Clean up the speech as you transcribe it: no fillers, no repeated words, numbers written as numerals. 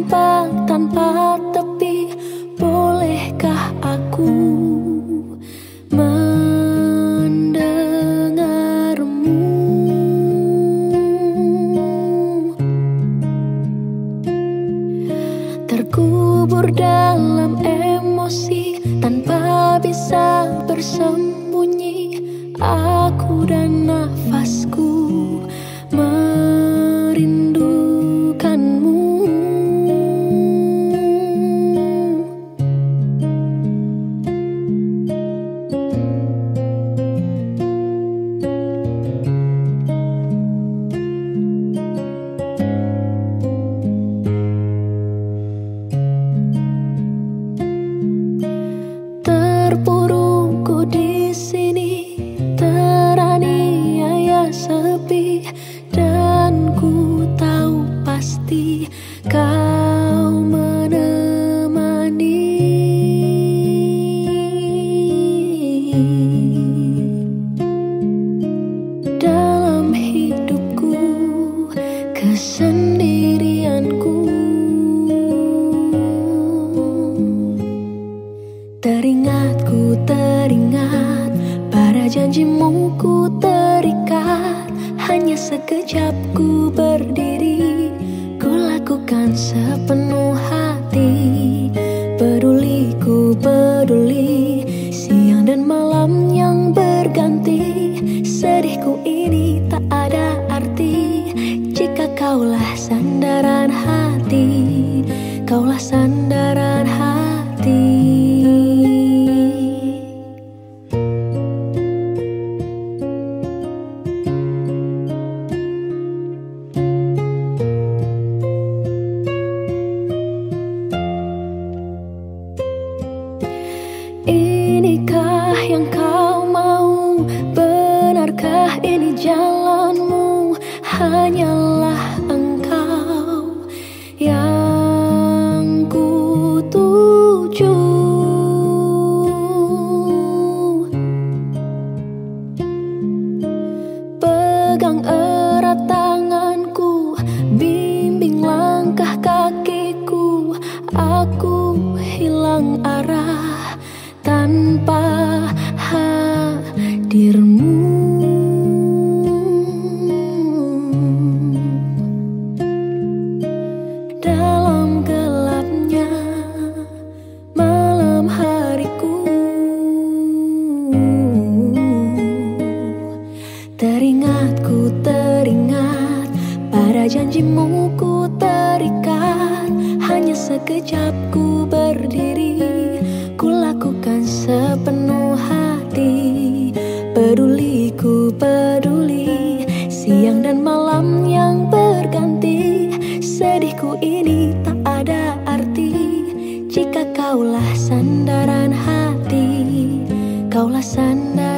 tanpa tepi. Bolehkah aku mendengarmu? Terkubur dalam emosi tanpa bisa bersembunyi. Aku dan nafasku merindukanmu. Terpurukku di sini, teraniaya sepi, dan ku tahu pasti kau menemani. Dalam hidupku, kesendirianku, teringat pada janjimu ku terikat. Hanya sekejap ku berdiri, ku lakukan sepenuh hati. Peduli ku peduli, siang dan malam yang berganti. Sedihku ini tak ada arti jika kaulah sandaran hati, kaulah sandaran hati. Inikah yang kau mau? Benarkah ini jalanmu? Hanyalah engkau yang ku tuju. Pegang erat tanganku, bimbing langkah kakiku. Aku hilang arah tanpa hadirmu. Dalam gelapnya malam hariku, teringat pada janjimu ku terikat. Hanya sekejap ku berdiri, ku lakukan sepenuh hati. Peduli ku peduli, siang dan malam yang berganti. Sedihku ini tak ada arti jika kaulah sandaran hati, kaulah sandaran